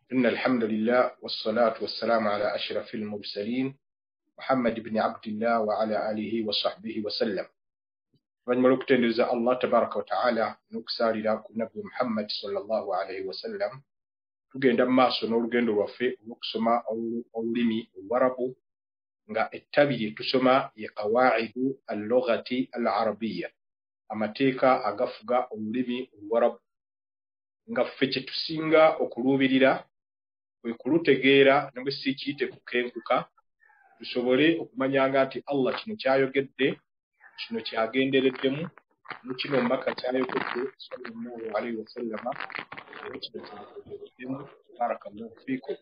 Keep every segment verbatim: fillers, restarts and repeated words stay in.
إن الحمد لله والصلاة والسلام على أشرف المرسلين محمد بن عبد الله وعلى آله وصحبه وسلم. فنملك تنزل الله تبارك وتعالى نكسر لكم نبي محمد صلى الله عليه وسلم tugenda maaso n'olugendo lwaffe olw'okusoma olulimi olwarabu nga ettabiri tusoma ye qawaidu al-lughati al-arabiyya, amateeka agafuga olulimi olwarabu nga ffe kye tusinga okuluubirira bwe kulutegeera ne bwe si kiyite kukenkuka, tusobole okumanyanga nti Allah kino kyayogedde, kino kyagendereddemu, ne kino mbaka kyayogedde sallallahu alaihi wasallama era kino kyagendereddemu. Barakallahu fiikum.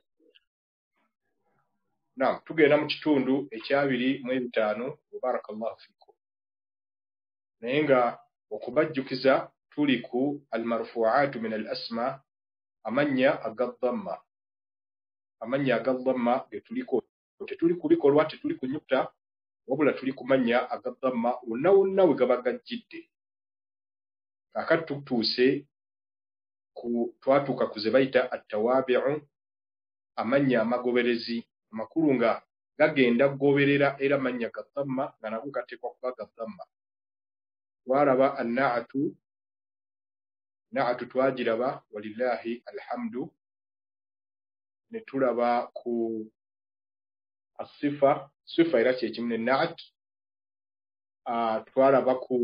Naam, tugenda mu kitundu ekyabiri mu ebitaano. Barakallahu fiikum. Naye nga okubajjukiza tuli ku almarfu'aatu min al asma, amannya agadhamma. Amannya agadhamma ge tuliko, tetuli ku bikolwa, tetuli ku nyuta, wabula tuli ku mannya agadhamma wonna wonna we gaba gajjidde. Kaakati tutuuse ku twatuuka ku ze bayita attawaabi'u, amannya amagoberezi amakulu nga gagenda goberera era mannya gadhamma nga nago gateekwa kuba gadhamma. Twalaba annaatu, naatu twagiraba walillahi alhamdu, ne tulaba ku asifa, sifa era kye kimu ne naat. Uh, twalaba ku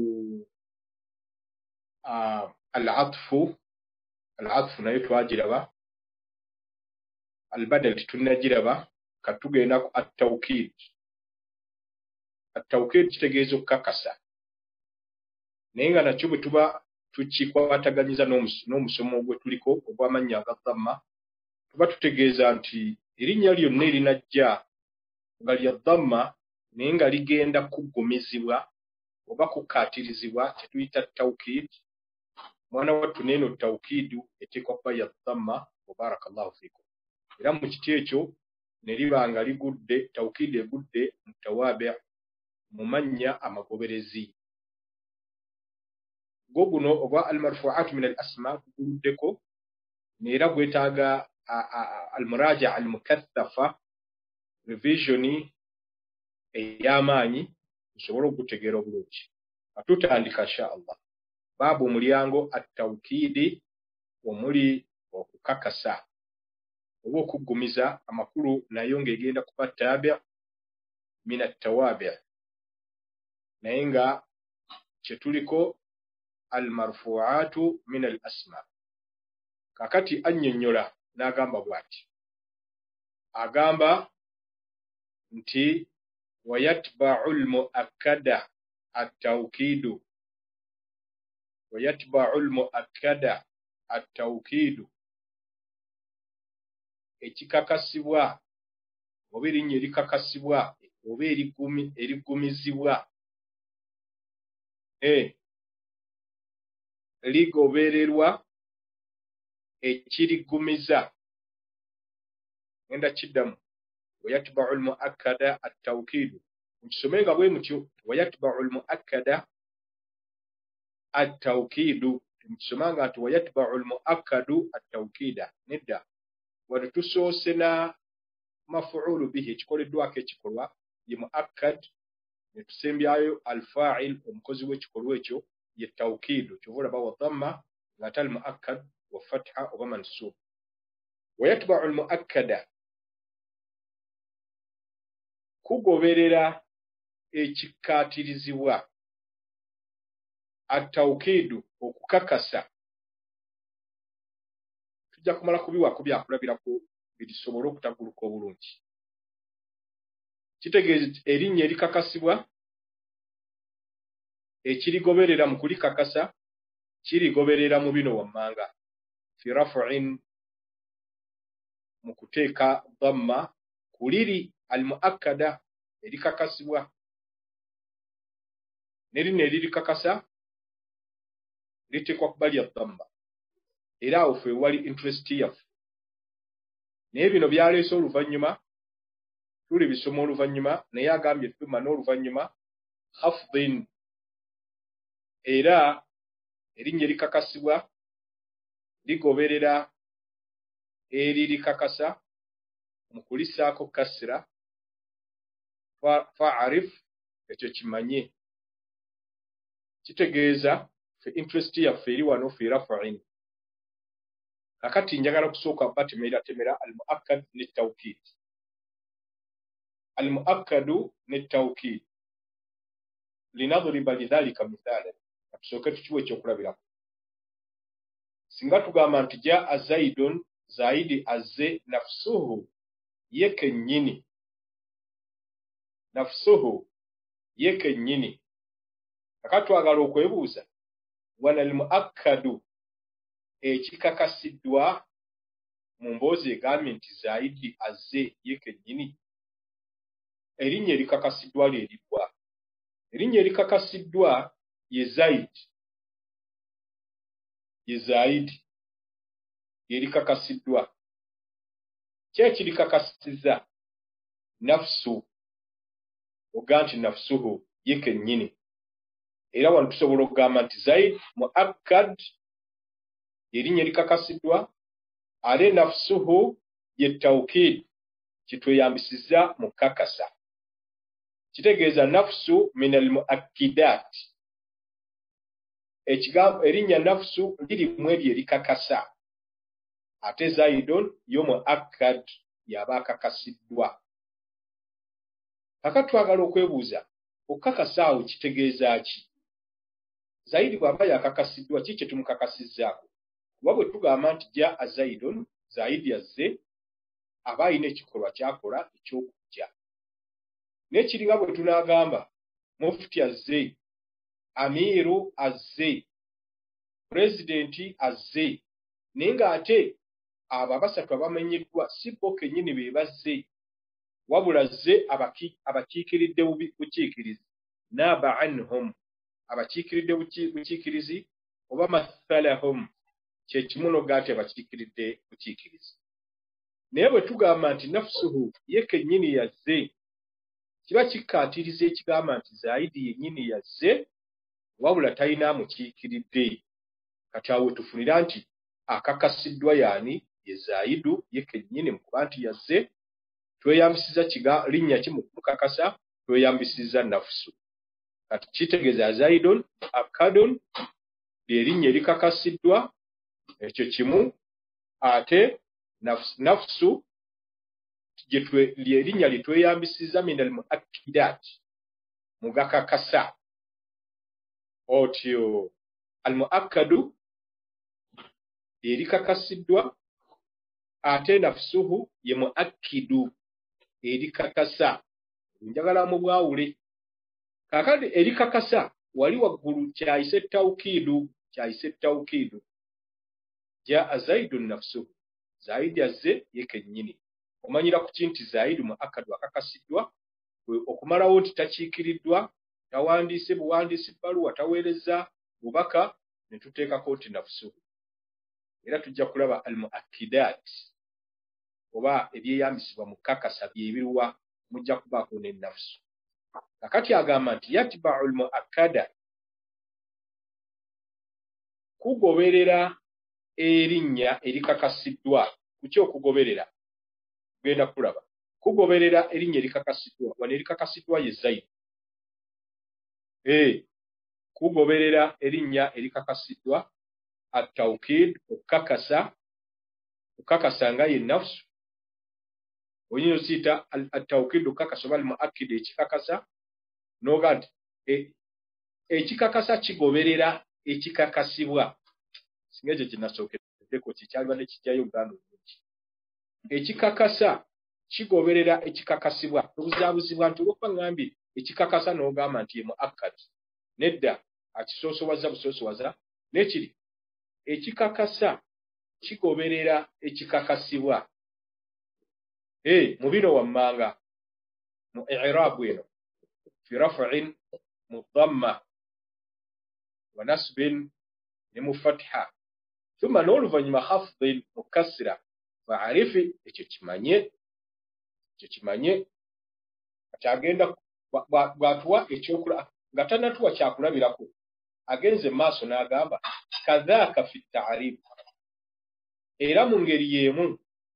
uh, al-atfu, al-atfu nayo twagiraba, al-badal tunnagiraba. Katugenda ku at-tawkid. At-tawkid kitegeeza okukakasa, naye nga nakyo bwe tuba tukikwataganyiza n'omusomo gwe tuliko ogw'amannya agadhamma, tuba tutegeeza nti erinnya lyonna erinajja nga lya dhamma naye nga ligenda kuggumizibwa oba kukkaatirizibwa kyetuyita tawkid. Mwana wattu neeno tawkidu eteekwa kuba ya dhamma. Barakallahu fiikum. Era mu kiti ekyo ne liba nga ligudde, tawkid egudde mu tawaabi' mu mannya amagoberezi. Gwo guno ogwa almarfu'aatu min al asma guguluddeko, neera gwetaaga almuraaja almukathafa, revision ey'amaanyi tusobole okutegeera obulungi. Atutandika insha Allah baabu omulyango at-tawkidi, omuli okukakasa oba okuggumiza amakulu nayo ng'egenda kuba taabi' min at-tawaabi', naye nga kye tuliko almarfu'aatu min al asma. Kaakati annyonnyola n'agamba bw'ati, agamba nti wayatba'u al-mu'akkada at-tawkidu, wayatba'u al-mu'akkada at-tawkidu, ekikakasibwa oba erinnya erikakasibwa oba erigumizibwa e ligobererwa ekirigumiza. Ngenda kiddamu, wayatba'u al-mu'akkada at-tawkidu, mukisomenga bwe mutyo, wayatba'u al-mu'akkada at-tawkidu, mukisomanga nti wayatba'u al-mu'akkadu at-tawkida. Nedda, wano tusoose na mafuulu bihi, ekikoleddwako ekikolwa ye mu'akkad, ne tusembyayo al-fa'il, omukozi w'ekikolwa ekyo ye tawkidu, kyova olaba wa dhamma ng'ate al-mu'akkad wa fatha oba mansub. Wayatba'u al-mu'akkada kugoberera ekikkaatirizibwa, at-tawkidu okukakasa. Tujja kumala kubiwako byakulabirako birisobole okutaguluka obulungi. Kitegeeza erinnya erikakasibwa ekirigoberera mu kulikakasa kirigoberera mu bino wammanga: fi raf'in, mu kuteeka dhamma kuliri al-mu'akkada erikakasibwa, ne lino eririkakasa liteekwa kuba lya dhamma. Era awo ffe wali interest yaffe, naye bino byaleese oluvannyuma, tuli bisoma oluvannyuma, naye agambye tuma n'oluvannyuma hafdhin, era erinnya erikakasibwa ligoberera eri likakasa mu kulisaako kasra fa'arif ekyo kimanye kitegeeza fe interest yaffe eri wano fi raf'in. Kakati njagala kusooka batemera temera al muakkad ne tawkid. Al muakkadu ne tawkid linadriba lidhalika mithala. Tusooke tukiwe ekyokulabirako. Singa tugamba nti jaa zaidun zaidi azze nafsuhu ye kennyini nafsuhu ye kennyini. Kakati twagala okwebuuza wala al muakkadu ekikakasiddwa mu mboozi egambye nti zaidi azze ye kennyini, erinnya erikakasiddwa lyeriggwa. Erinnya erikakasiddwa ye zaidi ye zaidi yerikakasiddwa. Kyekirikakasizza nafsu oga nti nafsuhu ye kennyini. Era wano tusobola okugamba nti zaid muakkad erinnya erikakasiddwa, ale nafsuhu ye tawkid kitweyambisizza mu kakasa. Kitegeeza nafsu min al muakkidat. Ekigambo erinnya nafsu lirimu ebyo erikakasa, ate zaidun yo muakkad yaba akakasiddwa. Kakati twagala okwebuuza okukakasa awo kitegeeza ki? Zaidi bw'aba yakakasiddwa ki kye tumukakasizzaako? Kuba bwe tugamba nti jaa zaidun zaidi azze aba alina ekikolwa kyakola ekyokujja. N'ekiringa bwe tunaagamba mufti azze, amiru azze, pulezidenti azze, naye ng'ate abo abasatu abamenyeddwa si bo kennyini be bazze, wabula azze abakiikiridde bukiikirizi, naaba anhum abakiikiridde bukiikirizi oba mathalahum kye kimu n'ogaati abakiikiridde bukiikirizi. Naye bwe tugamba nti nafsuhu ye kennyini yazze, kiba kikkaatiriza ekigamba nti zaidi yennyini yazze wabula talina amukiikiridde. Kati awo tufunira nti akakasiddwa yaani ye zaidu ye kennyini mu kuba nti yazze, tweyambisiza kiga linnya ki mu kumukakasa, tweyambisiza nafsu. Kati kitegeeza zaidun akkadun lyerinnya erikakasiddwa, ekyo kimu, ate nafsu lyerinnya litweyambisiza min al muakkidat mu gakakasa. Otyo al muakkadu erikakasiddwa, ate nafsuhu ye muakkidu erikakasa. Njagala mu bwawule. Kakati erikakasa wali waggulu kyayise tawkidu, kyayise tawkidu. Jaa zaidun nafsuhu, zaidi azze ye kennyini. Omanyira ku kinti zaidi muakkadu akakasiddwa, okumalawo nti takiikiriddwa, tawandiise buwandiisi bbaluwa, taweereza bubaka, ne tuteekako nti nafsuhu. Era tujja kulaba al muakkidat oba ebyeyambisibwa mu kakasa byebiruwa, mujja kubaako ne nafsu. Kakati agamba nti yatba'u al muakkada, kugoberera erinnya erikakasiddwa. Kuki okugoberera? Genda kulaba. Kugoberera erinnya erikakasiddwa, wano erikakasiddwa ye zaidi. Eh, kugoberera erinnya erikakasiddwa at-tawkid okukakasa, okukakasa nga ye nafsu. Oyinza okiyita at-tawkid okukakasa oba al-muakkid ekikakasa, n'oga nti ekikakasa kigoberera ekikakasibwa. Singa ekyo kinasookeddeko kikyaliba ne kijjayo Uganda obulungi. Ekikakasa kigoberera ekikakasibwa. Tubuzaabuzibwa nti olwokuba ngambye ekikakasa n'ogamba nti ye muakkad. Nedda akisoosowaza busoosowaza. N'ekiri ekikakasa kigoberera ekikakasibwa. Eh, mu bino wammanga mu i'raabu eno fi raf'in mu dhamma wa nasbin ne mu fatha thumma n'oluvannyuma khafdin mu kasra fa'arifi, ekyo kimanye ekyo kimanye. Kati agenda bw'atuwa ekyokula nga tannatuwa kyakulabirako, agenze maaso n'agamba kadhaaka fi ta'rif, era mu ngeri y'emu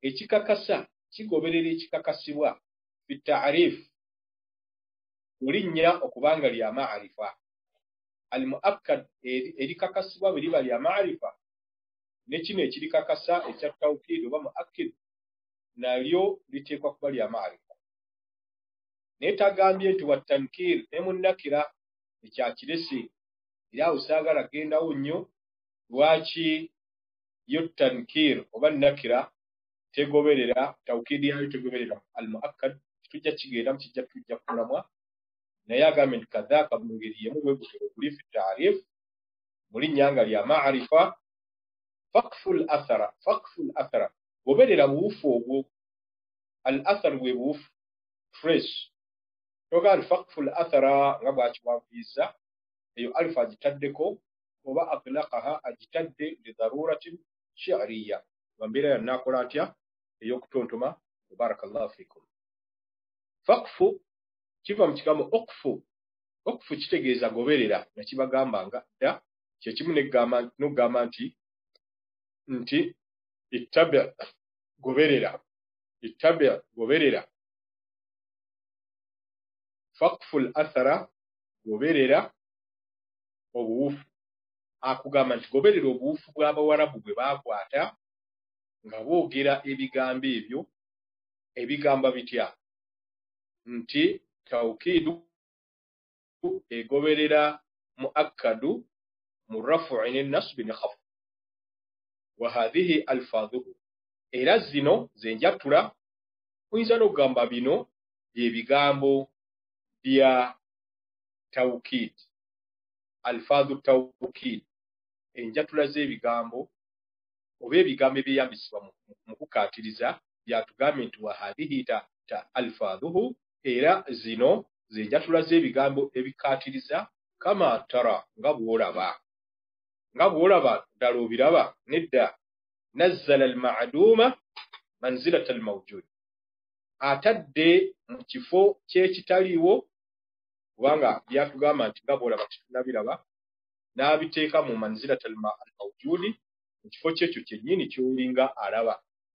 ekikakasa kigoberera ekikakasibwa fi ta'rif ulinnya okubanga lya ma'arifa al muakkad erikakasibwa bwe liba lya ma'arifa ne kino ekirikakasa ekya tawkid oba muakkid nalyo liteekwa kuba lya ma'arifa naye tagambye nti wa tankir ne munnakira ekyakiresi era usaagala gendawo nnyo lwaki yo tankir oba nakira tegoberera tawkid yayo tegoberera al muakkad tujja kigenda mu kijja tujja kulamwa naye agambe nti kadhaaka mu ngeri yemu bwe gutyo kuli fi ta'rif muli nyanga lya ma'arifa faqfu al athara faqfu al athara goberera buufu obwo al athar bwe buufu fresh togal faqfu al athara nga bwakiwaviza eyo alfa agitaddeko oba atlaqaha agitadde li daruratin shi'riyya wambira ya nakola atya eyokutontoma barakallahu fikum faqfu kiva mu kigambo okfu okfu kitegeeza goberera nakibagambanga dda kyekimu negamba nogamba nti nti ittabi goberera ittabi goberera faqfu al-athara goberera obuwufu akugamba nti goberera obuwufu bw'abawarabu bwe baakwata nga boogera ebigambo ebyo ebigamba bitya nti tawkidu egoberera muakkadu mu rafu'i ne nasbi ne khafd wa hadhihi alfadhuhu era zino zenjatula oyinza n'okugamba bino byebigambo bya tawkid alfadhu tawkid enjatula z'ebigambo oba ebigambo ebyeyambisibwa mu kukaatiriza byatugambye nti wa hadhihi ta, ta alfadhuhu era zino zenjatula z'ebigambo ebikaatiriza kama tara nga bw'olaba nga bw'olaba ddala obiraba nedda nazzala al-ma'duma manzilata al-mawjud atadde mu kifo ky'ekitaliiwo kubanga byatugamba nti nga bw'olaba tetunabiraba n'abiteeka mu manzilata al-mawjud mu kifo kyekyo kyennyini ky'olinga alaba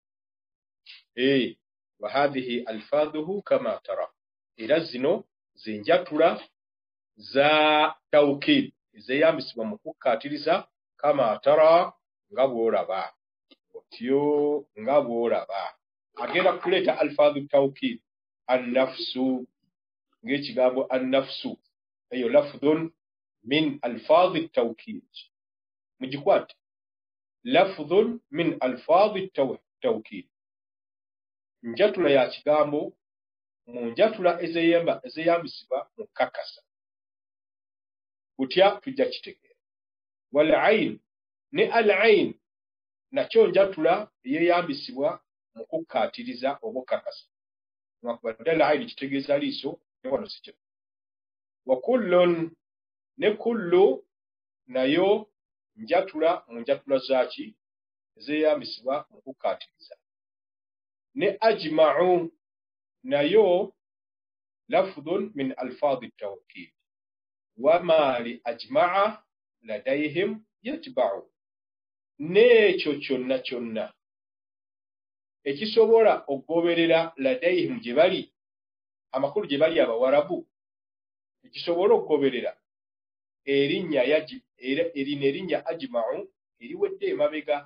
eh wa hadhihi alfadhuhu kama tara era zino zenjatula za tawkid ezeyambisibwa mu kukaatiriza kama tara nga bw'olaba otyo nga bw'olaba agenda kuleeta alfadhu tawkid annafsu ng'ekigambo annafsu eyo lafdhun min alfadhi tawkid mugikwate lafdhun min alfadhi tawkid njatula ya kigambo mu njatula ezeyamba ezeyambisibwa mu kakasa kutya tujja kitegeera wal ain ne al ain nakyo njatula eyeyambisibwa mu kukaatiriza oba kakasa mwakubadde al ain kitegeeza liiso ne wano sikyo wa kullun ne kullu nayo njatula mu njatula zaaki ezeyambisibwa mu kukaatiriza ne ajma'u nayo lafdhun min alfadhi tawkid wama li ajma'a ladayhim yatba'u n'ekyo kyonna kyonna ekisobola okugoberera ladayhim gye bali amakulu gye bali abawarabu ekisobola okugoberera erinnya yaji era erina erinnya ajma'u eriwedde emabega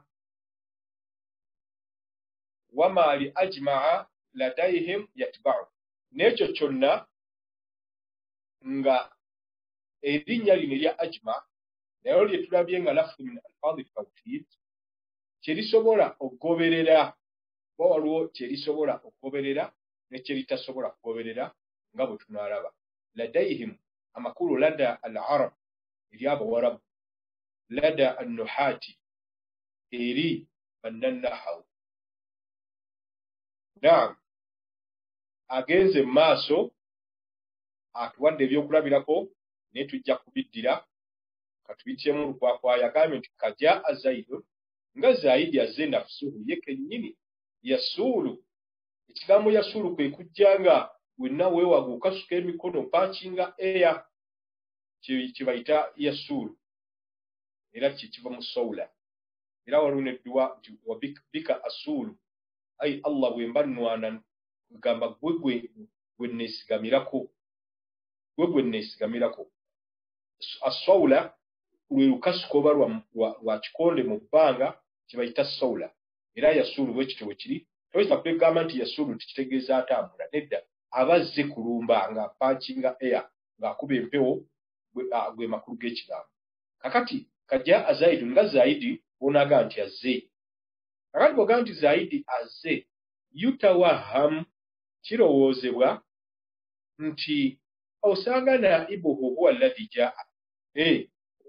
wama li ajma'a ladayhim yatba'u n'ekyo kyonna nga erinnya lino erya ajma nayo lye tulabye nga lafdhu min alfadhi tawkid kyerisobola okugoberera ba waliwo kyerisobola okugoberera ne kyeritasobola kugoberera nga bwe tunaalaba ladayhim amakulu lada al-arab eri abawarabu lada an-nuhati eri bannannahawu naam agenze mu maaso atuwadde ebyokulabirako naye tujja kubiddira katubitiyemu olukwakwaya agambye nti kaja azaidun nga zaidi azze nafsuhu ye kennyini yasuulu ekigambo yasuulu kwe kujja nga wenna weewaga okasuka emikono pakinga eya kibayita yasuulu era kikiva mu sawula era waliwo nedduwa nti wabika asuulu ai Allah bwe mbanwana gamba gwe gwe gwe nesigamirako gwe gwe nesigamirako asawula lwe lukasuko lwa lwa kikonde mu bbanga kibayita sawula era yasulu bwe kitwe kiri toyisa kwegamba nti yasulu tikitegeeza atambula nedda abazze kulumba nga patchinga air ng'akuba empewo gwe makulu g'ekigambo kakati kajja azaidi nga zaidi onaga nti azze kakati bw'oga nti zaidi azze yutawaham kirowoozebwa nti osanga naibuhu huwa alladhi jaa eh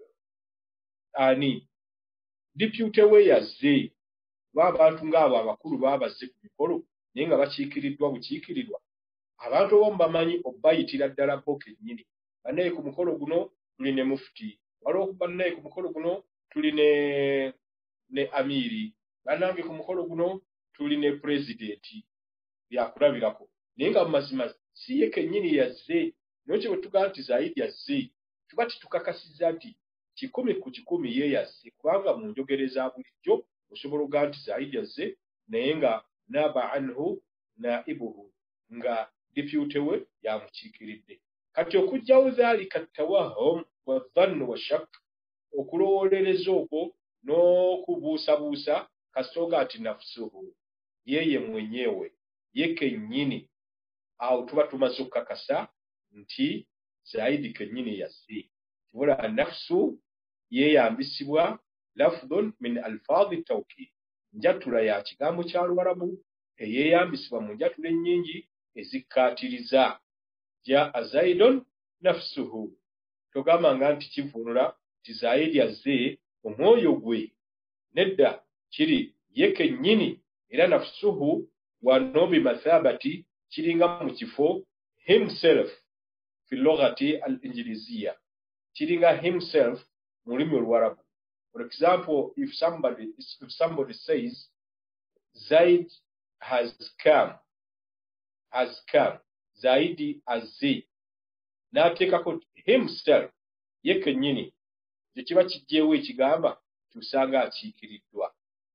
ani deputy we yazze abantu ng'abo abakulu baabazze ku mikolo naye nga bakiikiriddwa bukiikirirwa abantu obamu bamanyi obbayitira ddala bo kennyini bannaye ku mukolo guno tuli ne mufuti waliwo bannaye ku mukolo guno tuli ne ne amiri bannange ku mukolo guno tuli ne pulezidenti byakulabirako naye nga mu mazima si ye kennyini yazze nokyo bwe tugaa nti zaidi yazze tuba titukakasizza nti kikumi ku kikumi ye yazze kubanga mu njogere za bulijjo osobola okugaa nti zaidi yazze naye nga naba anhu naibuhu nga deputy we yamukiikiridde kati okujjawo dhaalika tawahum wa dhannu wa shak okulowolereza okwo n'okubuusabuusa kasooga ati nafsuhu yeye mwenyewe ye kennyini awo tuba tumaze okukakasa nti zaidi kennyini yazze kibula nafsu yeeyambisibwa lafdhun min alfaadhi tawkid njatula ya kigambo kya Luwarabu eyeeyambisibwa mu njatula ennyingi ezikkaatiriza jaa zaidun nafsuhu togambanga nti kivunula ti zaidi azze omwoyo gwe nedda kiri ye kennyini era nafsuhu wano bimathabati kiringa mu kifo himself fi lughati al-injiliziya kiringa himself mu lulimi Oluwarabu. For example, if somebody if somebody says Zaid has come has come zaidi azze n'ateekako himself ye kennyini kyekiba kijjeewo ekigamba tusanga akiikiriddwa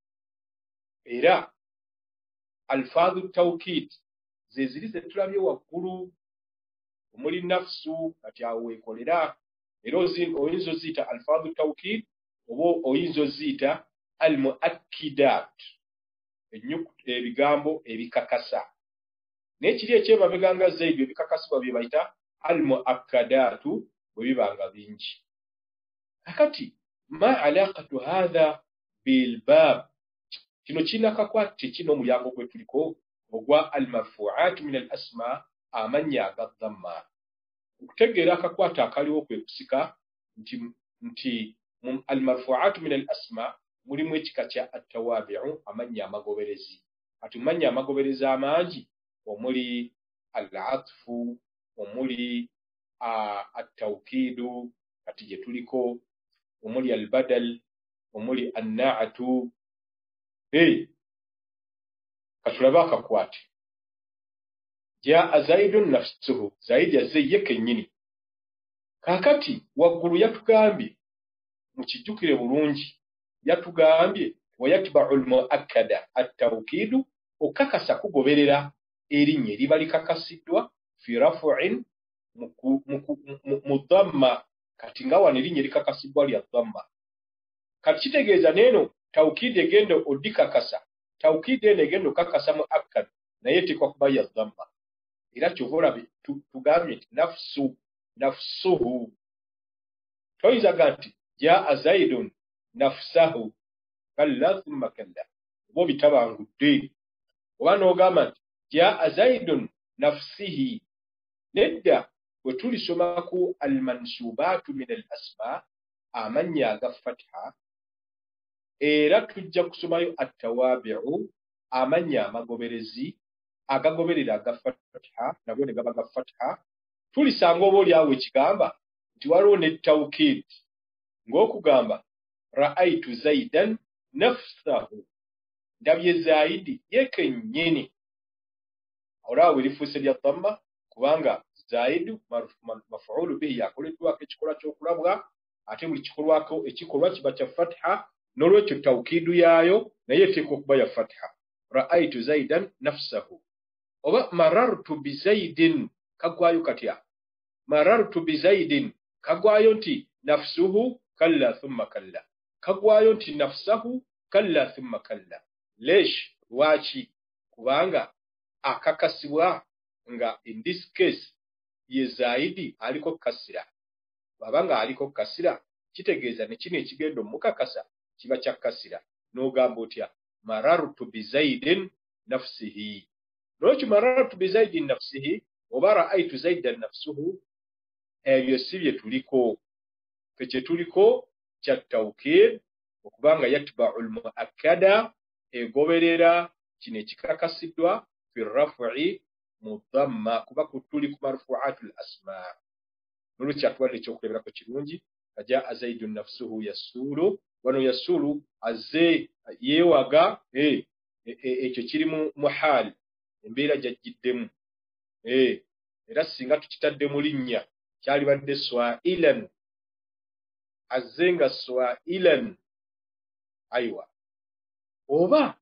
era alfaadhu tawkid ze ziri ze tulabye waggulu omuli nafsu kati awo weekolera era oyinza oziyita alfaadhu tawkid oba oyinza oziyita almuakkidat ebigambo ebikakasa naye kiri ekyemabeganga zaidi ebikakasibwa bye bayita almuakkadatu bwe bibanga bingi kakati ma alaqatu hadha bilbab kino kirina kakwate kino omulyango gwe tuliko ogwa almarfuat min al asma amanya agadhamma okutegeera akakwate akaliwo kwe kusika nti nti almarfuat min al asma mulimu ekika kya atawabi'u amanya amagoberezi ati manya amagoberezi amangi omuli al-atfu omuli at-tawkidu kati je tuliko omuli al-badal omuli an-na'atu hey katulaba akakwate jaa zaidun nafsuhu zaidi yazze ye kennyini kakati waggulu yatugambye mukijjukire bulungi yatugambye wayatba'u al-mu'akkada at-tawkidu okakasa kugoberera erinnya eriba likakasiddwa fi raf'in mudhamma kati nga wano erinnya likakasiddwa lya dhamma kati kitegeeza neeno tawkid egenda odikakasa tawkid eno egenda okakasa mu'akkad naye tekwa kuba ya dhamma era kyova tugambye nti nafsu nafsuhu toyinzaga nti jaa zaidun nafsahu kalla thumma kalla oba bitabangudde oba n'ogamba nti jaa zaidun nafsihi nedda bwe tulisoma ku almansubaatu min al asma amanya aga fatha era tujja kusomayo attawabi'u amanya amagoberezi agagoberera aga fatha nago ne gaba ga fatha tulisanga oba oli awo ekigamba nti waliwo ne tawkid ng'okugamba ra'aytu zaidan nafsahu ndabye zaidi ye kennyini olaawo erifuuse lya dhamma kubanga zaidu mafuulu bihi yakoleddwako ekikolwa ky'okulabwa ate buli kikolwako ekikolwa kiba kya fatha n'olwekyo tawkidu yaayo naye eteekwa okuba ya fatha ra'aytu zaidan nafsahu oba marartu bi zaidin kagwayo katya marartu bi zaidin kagwayo nti nafsuhu kalla thumma kalla kagwayo nti nafsahu kalla thumma kalla lesh wachi kubanga akakasibwa nga in this case ye zaidi aliko kasira babanga aliko kasira kitegeeza ne kino ekigendo mukakasa kiba kya kasira n'ogamba otya marartu bi zaidin nafsihi noki marartu bi zaidin nafsihi oba ra'aytu zaidan nafsuhu ebyo sibye tuliko fekye tuliko kya tawkid okubanga yatba'u al-mu'akkada egoberera kino ekikakasiddwa fi raf'i mudamma kuba kutuli ku marfu'atul asma nulu kyatwali ekyokuleberako kirungi aja zaidun nafsuhu yasulu wano yasulu azze yewaga eh ekyo kiri mu muhal embeera jajjiddemu eh era singa tukitadde mu linnya kyali badde swailan azzenga swailan aywa oba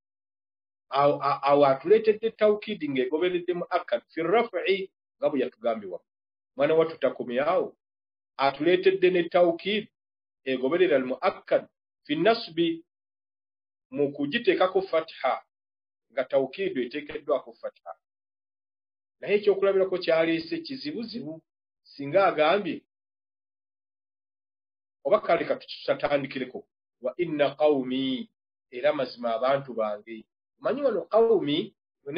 aw atuleetedde tawkidi ng'egoberedde mu akad fi raf'i nga bwe yatugambibwa mwana wattu takomyawo atuleetedde ne tawkid egoberera al muakkad fi nasbi mu kugiteekako fatha nga tawkid eteekeddwako fatha naye ekyokulabirako kyaleese kizibuzibu singa agambye oba kale katusatandikireko wa inna qawmi era mazima abantu bange manyi wano qawmi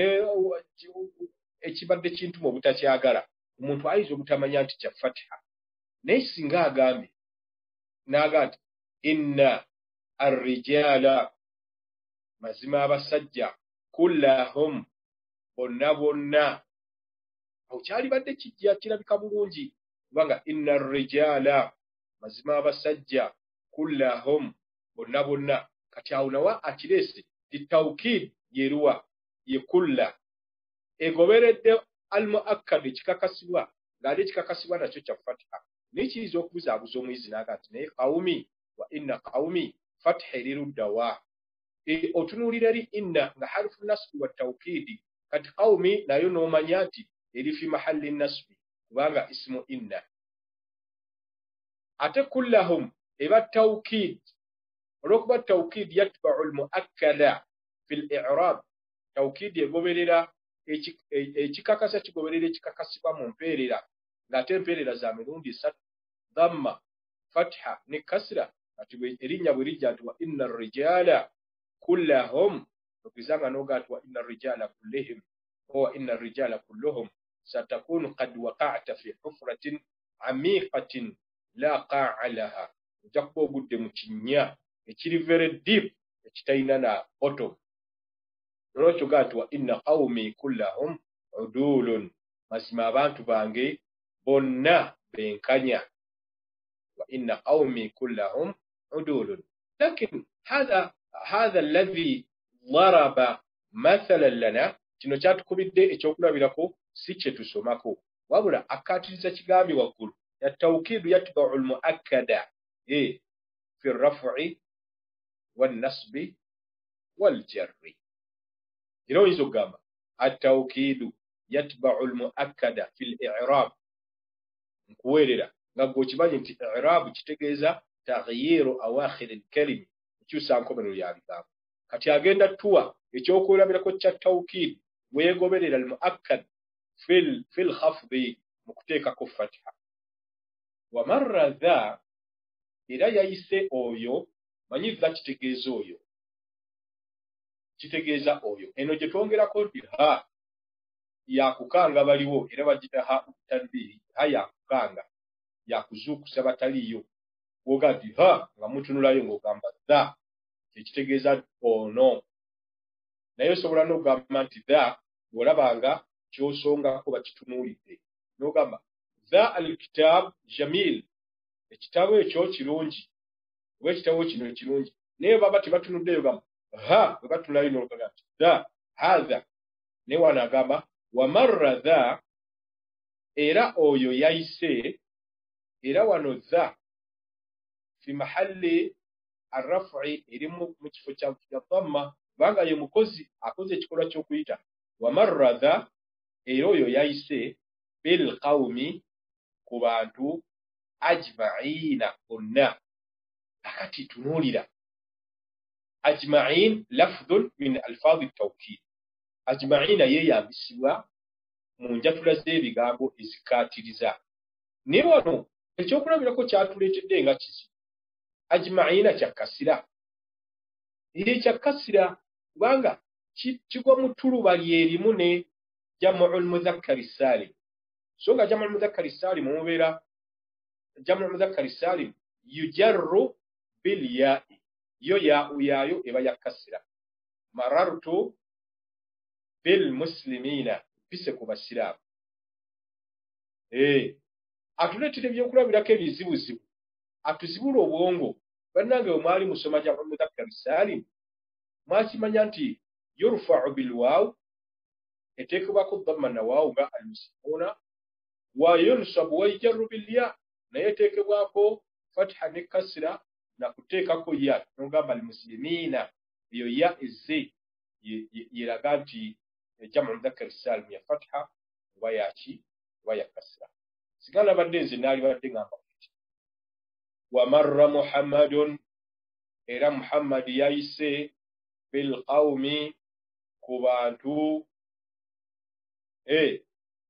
ekibadde kintu mu butakyagala omuntu ayinza obutamanya nti kya fatha naye singa agambye n'agamba inna arrijala mazima abasajja kullahum bonna bonna awo kyalibadde kijja kirabika bulungi kubanga inna arrijala mazima abasajja kullahum bonna bonna kati awo nawa akireese litawkid yeruwa ye kulla egoberedde al-muakkad ekikakasibwa ng'ali ekikakasibwa nakyo kya fatha nekiyinza okubuzaabuza omuyizi n'aga nti naye qawmi wa inna qawmi fatha eriruddawa otunuulira eri inna nga harufu nasbi wa tawkidi kati qawmi nayo n'omanya nti eri fi mahalli nasbi kubanga ismu inna ate kullahum eba tawkid olwokuba tawkid yatba'u al-muakkada fi al-i'rab tawkid egoberera ekikakasa kigoberera ekikakasibwa mu mpeerera ng'ate empeerera za mirundi esatu dhamma fatha ne kasra kati erinnya bwe lijja nti wa inna arrijala kullahum okizanga n'oga nti wa inna arrijala kullihim wa inna arrijala kulluhum satakunu qad waqa'ta fi hufratin amiqatin la qa'a laha ojja kuba ogudde mu kinnya ekiri very deep ekitalina na bottom olwekyo gaa nti wa inna qawmi kullahum udulun mazima abantu bange bonna benkanya wa inna qawmi kullahum udulun lakin hadha hadha alladhi daraba mathalan lana kino kyatukubidde ekyokulabirako si kye tusomako wabula akkaatiriza kigambi waggulu ya tawkidu yatba'u al-muakkada e fi raf'i wan nasbi wal jarri era oyinza okugamba at-tawkidu yatba'u al-muakkada fi al-i'rab nkuweerera nga gwe okimanyi nti i'rab kitegeeza taghyiru awakhir al-kalimi ekyusa nkomerero ya bigambo kati agenda tuwa ekyokulabirako kya tawkid weegoberera al-muakkad fil fil khafdi mu kuteekako fatha wa marra dha era yayise oyo manyi dha kitegeeza oyo kitegeeza oyo eno gye twongerako nti ha yakukanga baliwo era bagita ha tanbiri ha yakukanga yakuzuukusa bataliyo woga nti ha nga mutunulayo ng'ogamba dha kyekitegeeza ono naye osobola n'ogamba nti dha bw'olabanga kyosongako bakitunuulidde n'ogamba dha al-kitab jamil ekitabo ekyo kirungi oba ekitabo kino kirungi naye baba tebatunuddeyo gamba ha bwe batunulayo n'ogamba nti dha hadha naye wano agamba wamarra dha era oyo yayise era wano dha fi mahalli arraf'i eri mu kifo kya dhamma kubanga ye mukozi akoze ekikolwa ky'okuyita wamarradha era oyo yayise bil qawmi ku bantu ajma'ina bonna. Akati tunuulira ajma'in lafdhun min alfaadhi at-tawkid. Ajma'ina yeeyambisibwa mu njatula z'ebigambo ezikaatiriza. Naye wano ekyokulabirako kyatuleetedde nga kizi ajma'ina kyakasira. Eri kyakasira kubanga kigwa mu ttuluba lyerimu ne jam'ul mudhakkari salim. So nga jam'ul mudhakkari salim mubeera jam'ul mudhakkari salim yujarru bil ya'i. Yo ya uyayo eba yakasira. Marartu bil muslimina bise ku basiraamu. Eh atuleetera ebyokulabirako ebizibuzibu atuzibula obwongo. Bannange bwe mwali musoma jam'ul mudhakkari salim mwakimanya nti yurfa'u bil waaw eteekebwako dhamma na waaw nga almuslimuna wa yunsabu wa yujarru bil ya naye eteekebwako fatha ne kasra na kuteekako ya n'ogamba almuslimina eyo ya ezze yeraga nti jam'ul mudhakkari salim ya fatha wa yaki wa ya kasra. Sigala badde nze naali badde ngamba wa marra muhammadun era muhammad yayise bil qawmi ku bantu eh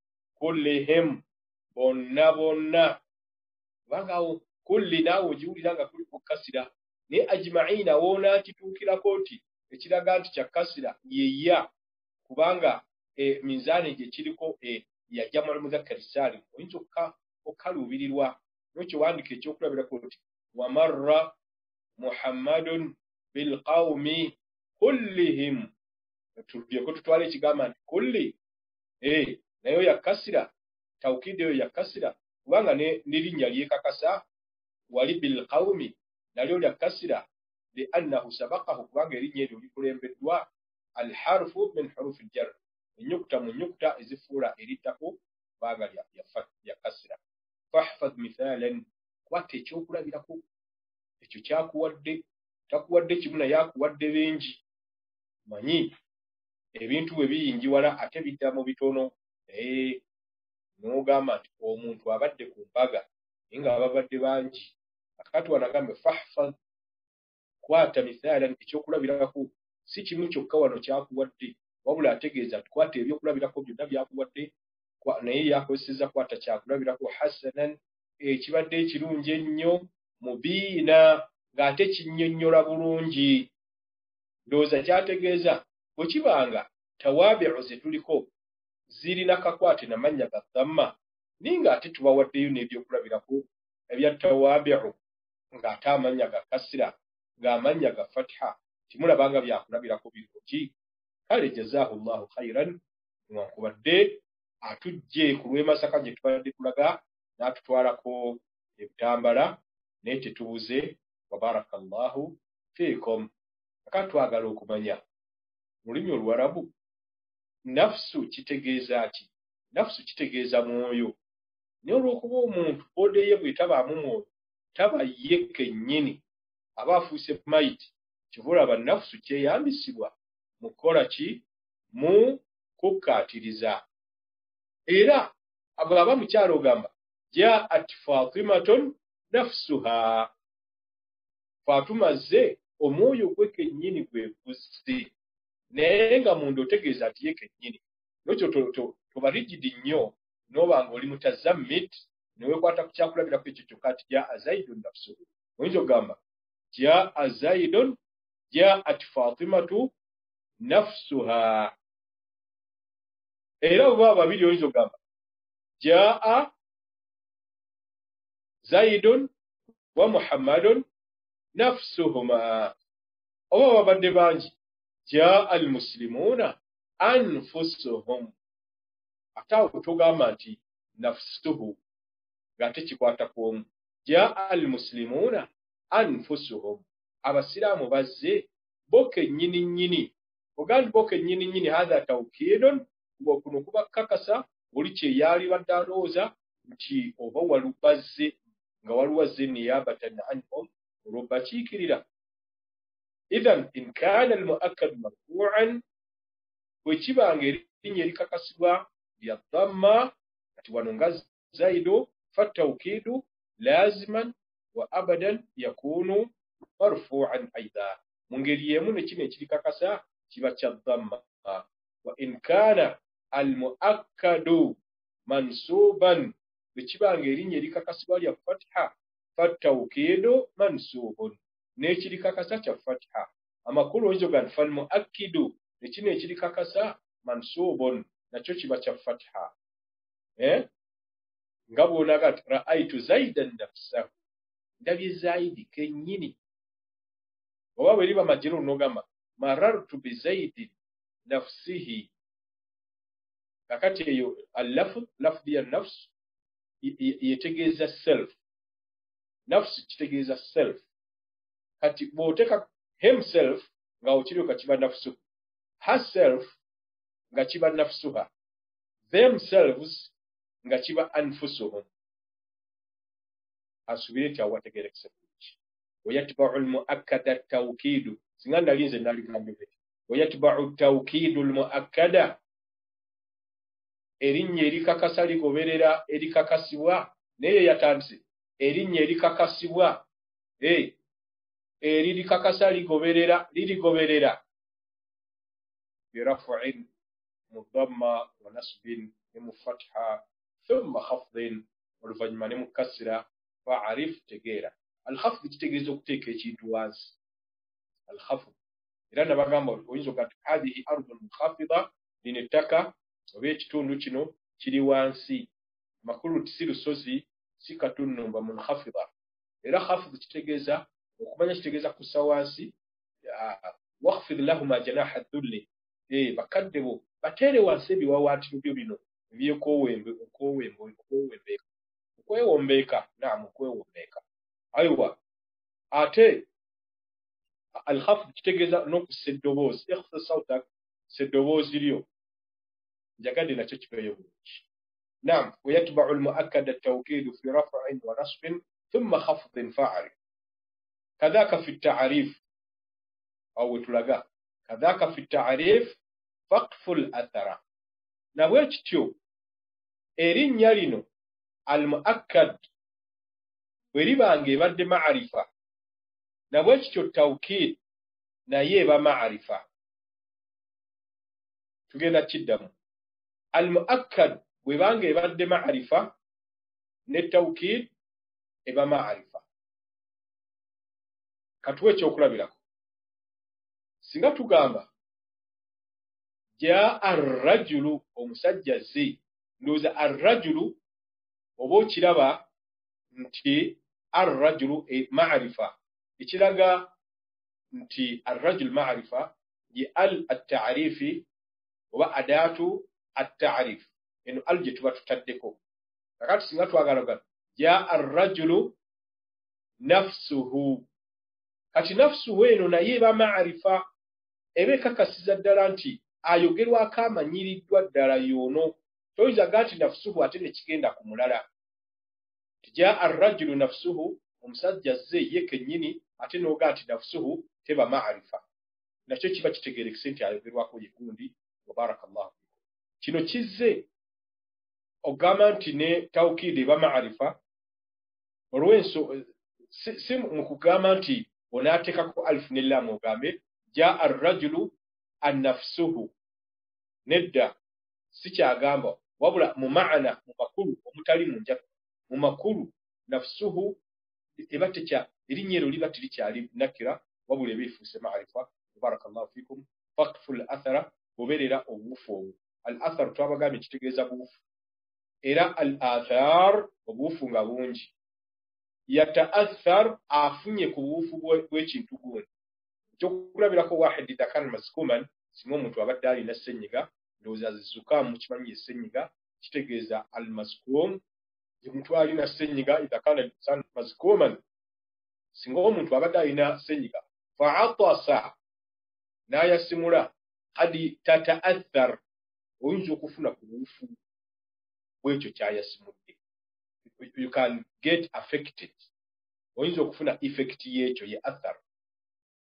kullihim bonna bonna bangawo kulli naawe ogiwulira nga kuli kukasira ne ajma'ina wona kituukirako nti ekiraga nti kyakasira yeya kubanga e, minzaani gye kiriko e, ya jam'ul mudhakkari salim oyinza okaluubirirwa n'ekyo wandika ekyokulabirako nti wamarra muhammadun bil qawmi kullihim. Tulyeko tutwala ekigamba nti kulli eh nayo yakasira tawkidi yo yakasira kubanga n'erinnya lyekakasa wali bil qawmi nalyo lyakasira li annahu sabaqahu kubanga erinnya eryo likulembeddwa al harfu min hurufi al jar enyukuta mu nyukuta ezifuula erittako kubanga yakasira. Fahfadh mithalan kwata ekyokulabirako ekyo kyakuwadde takuwadde kimu naye akuwadde bingi. Manyi ebintu bwe biyingiwala ate bidda mu bitono eh n'ogamba nti omuntu abadde ku mbaga naye nga babadde bangi. Akati wanagambe fahfadh kwata mithalan ekyokulabirako si kimu kyokka wano kyakuwadde wabula ategeeza tukwata ebyokulabirako byonna byakuwadde naye yakozeseza kwata kyakulabirako hasanan ekibadde ekirungi ennyo mubiina ng'ate kinnyonnyola bulungi. Ndowooza kyategeeza bwe kibanga tawaabi'u ze tuliko zirina kakwate na mannya ga dhamma naye ng'ate tubawaddeyo n'ebyokulabirako ebya tawaabi'u ng'ate amannya ga kasira ng'amannya ga fatha timulabanga byakulabirako birungi. Kale jazaahu llahu khairan newankubadde atujje ku lw'emasaka gye tubadde tulaga n'atutwalako ebitambala naye tetubuze wa barakallahu fiikum. Akati twagala okumanya mu lulimi Oluwarabu nafsu kitegeeza ki? Nafsu kitegeeza mwoyo. Naye olw'okuba omuntu bode ye bwe tabaamu mwoyo taba ye kennyini aba afuuse mayiti kivula ba nafsu kyeyambisibwa mu kukola ki? Mu kukkaatiriza. Era bw'aba mukyalo ogamba jaat fatimatun nafsuha Fatuma ze omwoyo gwe kennyini gwe gusse naye nga munda otegeeza ati ye kennyini. N'ekyo tobarigidi nnyo n'oba ng'oli mutazammit ne weekwata ku kyakulabirako ekyo kyokka ati jaa zaidun nafsuhu. Oyinza ogamba jaa zaidun jaat fatimatu nafsuha. Era bwe baba babiri oyinza ogamba jaa zaidun wa muhammadun nafsuhuma. Oba babadde bangi jaa al muslimuna anfusuhum. Ate awo togamba nti nafsuhu ng'ate kikwata kw'omu. Jaa al muslimuna anfusuhum. Abasiraamu bazze bo kennyini nnyini. Ogandi bo kennyini nnyini hatha tawkidun kuno kuba kakasa oli kyeyaali badde alowooza nti oba walubazze nga waluwazze niyabatan anhum olw'obakiikirira. إذن إن كان المؤكد مرفوعا وكبانغ erinnya erikakasibwa lya dhamma kati wano nga zaidu فالتوكيد لازما وأبدا يكون مرفوعا أيضا mungeri yemu nekino ekirikakasa kiba kya dhamma وإن كان المؤكد منصوبا bwekibanga erinnya erikakasibwa lya fatha فالتوكيد منصوب n'ekirikakasa kya fatha amakulu oyinza okuga fal muakkidu ekino ekirikakasa mansubun nakyo kiba kya fatha eh nga bw'onaga nti ra'aytu zaidan nafsahu ndabye zaidi kennyini oba bwe liba majrur n'ogamba marartu bi zaidin nafsihi kakati eyo al-lafz lafzi ya nafs yetegeeza self nafsi kitegeeza self kati bw'oteka himself nga okiryoka kiba nafsu herself nga kiba nafsuha themselves nga kiba anfusuhum asubire nti awategerekese bulungi wayatba'u al-mu'akkada at-tawkidu singa nalinze naligambye wayatba'u at-tawkidu al-mu'akkada erinnya erikakasa ligoberera erikakasibwa naye yatandise erinnya erikakasibwa eh eri likakasa ligoberera lirigoberera biraf'in mudamma wa nasbin mufatha thumma khafdin waluvanyuma ne mukassira fa'arif tegera al-khafd kitegeeza okuteeka ekintu wansi al-khafd era nabagamba oyinza okati hadhihi ardun munkhafida lino ettaka oba ekitundu kino kiri wansi makulu si lusozi si katunumba munkhafida era khafd kitegeeza okumanya kitegeeza kussa wansi wakhfid lahuma janaha dhulli eh bakadde bo batere wansi ebiwawaatiro byo bino ebyekowembe okowembe okowembeeka okwewombeeka naam okwewombeeka aywa ate al-khafd kitegeeza n'okussa eddoboozi ikhfa sawtak seddoboozi lyo njagadde nakyo kibeeyo bulungi naam wayatba'u al-mu'akkada at-tawkidu fi raf'in wa nasbin thumma khafdin fa'arif كذاك في التعريف أو تلقى كذاك في التعريف فقف الأثر نبويتشو إرين يالينو المؤكد وريبانجي بعد معرفة نبويتشو التوكيد نايبا معرفة تجينا تشدم المؤكد وريبانجي بعد معرفة نتوكيد إبا معرفة katuwe ekyokulabirako singa tugamba jaa ar-rajulu omusajja zi ndowooza ar-rajulu oba okiraba nti ar-rajulu ma'rifa ekiraga nti ar-rajul ma'rifa ye al at-ta'rifi oba adatu at-ta'rif eno al gye tuba tutaddeko kakati singa twagala jaa ar-rajulu nafsuhu kati nafsu weno naye eba ma'rifa ebe kakasiza ddala nti ayogerwako amanyiriddwa ddala yono toyinza gati nafsuhu ate ne kigenda ku mulala tijaa ar-rajulu nafsuhu omusajja ze ye kennyini ate n'oga nti nafsuhu teba ma'rifa nakyo kiba kitegeerekese nti ayogerwako ye gundi wa barakallahu fikum kino kizze ogamba nti ne tawkidi eba ma'rifa olwenso si, si mu kugamba nti onaateekako alif ne lam ogambe jaa ar-rajulu an-nafsuhu nedda sikyagamba wabula mu maana mu makulu omutali mu njaga mu makulu nafsuhu eba tekya erinnya eryo liba terikyali nakira wabula eba efuuse ma'rifa barakallahu fikum faqfu al-athara goberera obuufu obwo al-athar twabagambye kitegeeza buufu era al-athar obuufu nga bungi yataathar afunye ku buufu bw'ekintu gundi ekyokulabirako wahidi dakar mazkuman singa omuntu abadde alina ssenyiga ndowooza zizukaamu kimanyi essenyiga kitegeeza al-maskum omuntu alina ssenyiga idakana lisan mazkuman singa omuntu abadde alina ssenyiga fa'atasa n'ayasimula kadi tataathar oyinza okufuna ku buufu bw'ekyo kyayasimudde you can get affected oyinza okufuna effect y'ekyo ye athar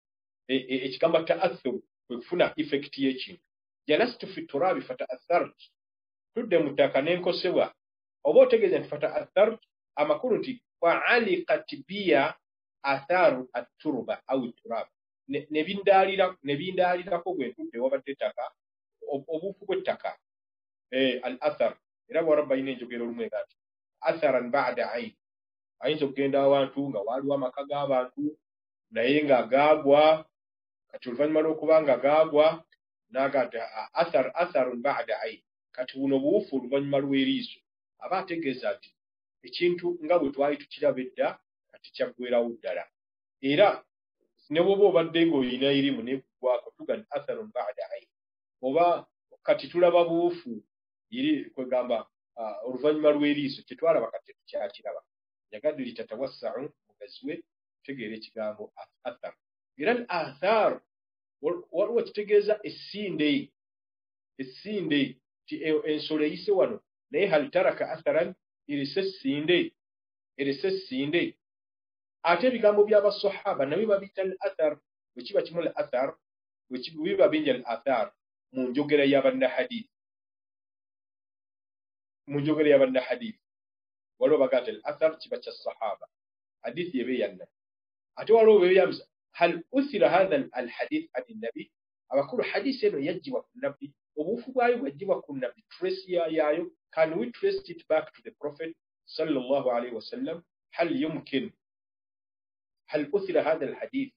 ekigamba ta'athur kwe kufuna effect y'ekintu. Jalastu fi turabi fata'athartu, tudde mu ttaka n'enkosebwa. Oba otegeeza nti fata'athartu amakulu nti fa'aliqat biya atharu at-turba au turab, ne bindaalira ne bindaalirako bwe ntudde wabadde ettaka, obuufu bw'ettaka, al-athar. Era bw'arabba ayina enjogera olumu ega nti atharan ba'da ayn, ayinza okugenda awantu nga waaliwo amaka g'abantu naye nga gaagwa, kati oluvannyuma lw'okuba nga gaagwa n'aga nti athar atharun ba'da ayn, kati buno buwufu oluvannyuma lw'eriiso, aba ategeeza nti ekintu nga bwe twali tukiraba edda kati kyaggweerawo ddala. Era ne bw'oba obadde ng'olina irimu n'ekugwako tuga nti atharun ba'da ayn, oba kati tulaba buwufu iri kwegamba oluvannyuma lw'eriiso kyetwalaba kati tukyakiraba. Yagadde litatawassa'u mugaziwe tegeera ekigambo athar. Era al-athar waliwo kitegeeza essinde, essinde ti ensolo eyise wano naye hal taraka atharan, erese essinde, erese essinde. Ate ebigambo by'abasahaba nabyo babiyita al-athar, bwe kiba kimu al-athar, bwe biba bingi al-athar mu njogera y'abannahadiisi. Mu njogera y'abannahadiisi waliwo baga nti al-athar kiba kya sahaba, hadiisi eba eya nnabi. Ate waliwo beyamsa hal uthira hadha al-hadith an an-nabi, abakulu hadiisi eno yaggyibwa ku nabbi, obuufu bwayo bwaggyibwa ku nabbi, trace yayo, can we trace it back to the prophet sallallahu alayhi wa sallam? hal yumkin هل أثر هذا الحديث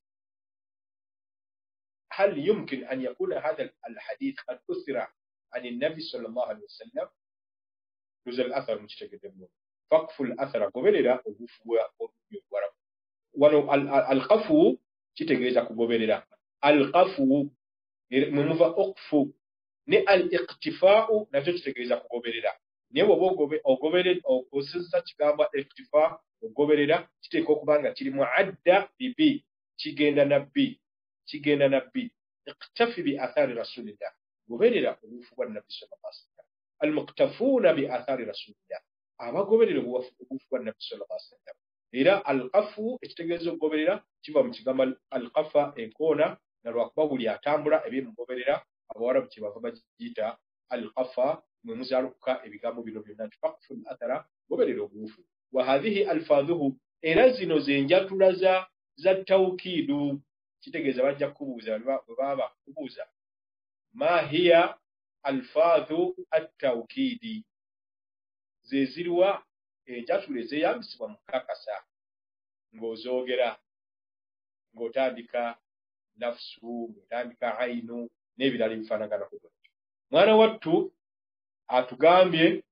هل يمكن أن يكون هذا الحديث قد أثر عن النبي صلى الله عليه وسلم؟ جزء الأثر مشتقدمون فقف الأثر قبلنا وقفوا ورب ولو القفو تتجيزا قبلنا القفو ممفى أقفو ني الاقتفاء نجد تتجيزا قبلنا ني وبو قبلنا أو قصصة تقام الاقتفاء ogoberera kiteeka okuba nga kiri muadda bibi, kigenda nabbi, kigenda nabbi. Iqtafi bi athari rasulillah, goberera obuufu bwa nabbi sallallahu alaihi wasallam. Almuqtafuuna bi athari rasulillah, abagoberera obuufu bwa nabbi sallallahu alaihi wasallam. Era alqafu ekitegeeza okugoberera kiva mu kigambo alqafa, enkoona, na lwakuba buli atambula ebyemugoberera, abawarabu kyebava bagiyita alqafa, mwe muzaalukuka ebigambo bino byonna nti faqfu al-athara, goberera obuufu. وهذه ألفاظه إرزينو زنجاتولا za za tawkidu, kitegeeza bajja kubuuza baba kubuuza ma hiya alfadhu at-tawkidi, ze ziriwa enjatula ezeyambisibwa mu kakasa ng'ozoogera, ng'otandika nafsu, ng'otandika ainu n'ebirala ebifaanagana ku bwetyo. Mwana wattu atugambye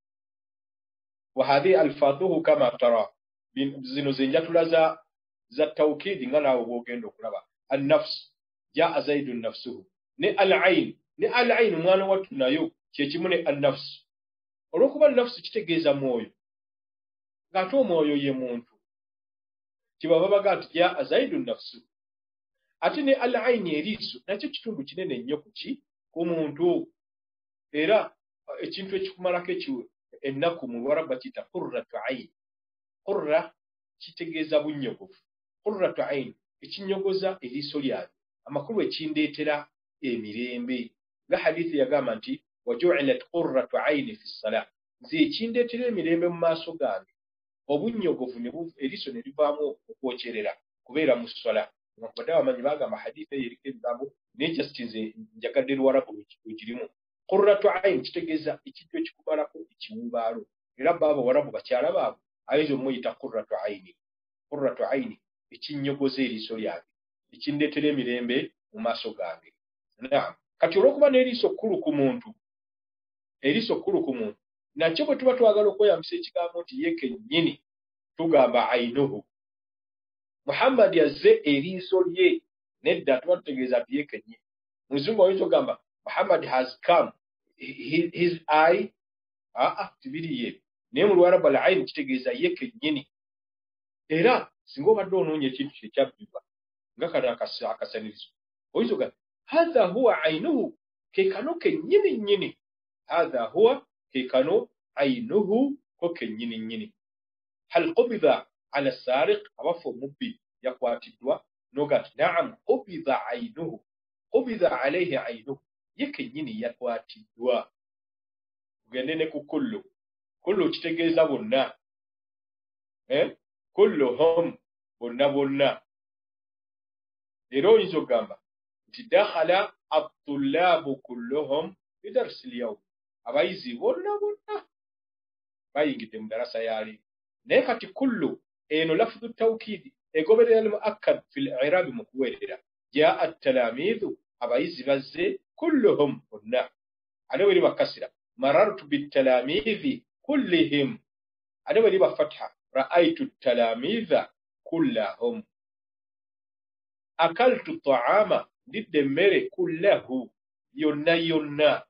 وهذه ألفاظه كما ترى zino zenjatula za za tawkidi nga naawe bw'ogenda okulaba. An-nafs jaa zaidun nafsuhu, ne al-ayn, ne al-ayn mwana wattu nayo kyekimu ne an-nafs. Olw'okuba an-nafs kitegeeza mwoyo, ng'ate omwoyo ye muntu, kibaba baga nti jaa zaidun nafsuhu. Ate ne al-ayn eriiso nakyo kitundu kinene nnyo ku ki ku muntu, era ekintu ekikumalako ekiwe ennaku mu Luwarabu bakiyita qurratu ayn. Qurra kitegeeza bunnyogovu, qurratu ayn ekinyogoza eriiso lyange, amakulu ekindeetera emirembe. Nga hadithi yagamba nti waju'ilat qurratu ayni fi ssalah, nze ekindeetera emirembe mu maaso gange obunnyogovu eriiso ne livaamu okwokyerera kubeera mu ssala. Newankubadde abamanyi bagamba hadithi eyo eriko ebigambo naye just nze njagadde Luwarabu lwegirimu. Qurratu ayn kitegeeza ekintu ekikubalako ekiwubaalo, era baaba Warabu bakyala baabwe ayinza omuyita qurratu ayni. Qurratu ayni ekinnyogoza eriiso lyange, ekindeetera emirembe mu maaso gange. Naam, kati olw'okuba n'eriiso kkulu ku muntu, eriiso kkulu ku muntu, nakyo bwe tuba twagala okweyambisa ekigambo nti ye kennyini tugamba ainuhu. Muhammad yazze eriiso lye, nedda tuba tutegeeza nti ye kennyini. Muzungu oyinza ogamba Muhammad has come, his, his eye, ah ah tibiri ye. Naye mu Luwarabu al-ayn kitegeeza ye kennyini. Era singa obadde onoonya ekintu kye kyabbibwa nga kano akasanirizo, oyinza ogamba hadha huwa ainuhu, ke kano kennyini nnyini. Hadha huwa, ke kano ainuhu, ko kennyini nnyini. Hal qubida ala sariq, abafa omubbi yakwatiddwa, nogat na'am qubida aynuhu qubida alayhi aynuhu yeke nyini yakwatiddwa ugende ne ku kullu kullu kitegeeza bonna eh kulluhum bonna bonna ero oyinza okugamba nti dakhala at-tullabu kulluhum fi darsi al-yawm abayizi bonna bonna bayingidde mu darasa yali naye kati kullu eno lafdhu tawkid egoberera al-muakkad fi al-i'rab mukuwerera jaa at-talamidhu abayizi bazze kulluhum bonna ate weri bakasira marartu bit-talamidhi kullihim ate weri bafatha ra'aytu at-talamidha kullahum akaltu at-ta'ama ndidde mmere kullahu yonna yonna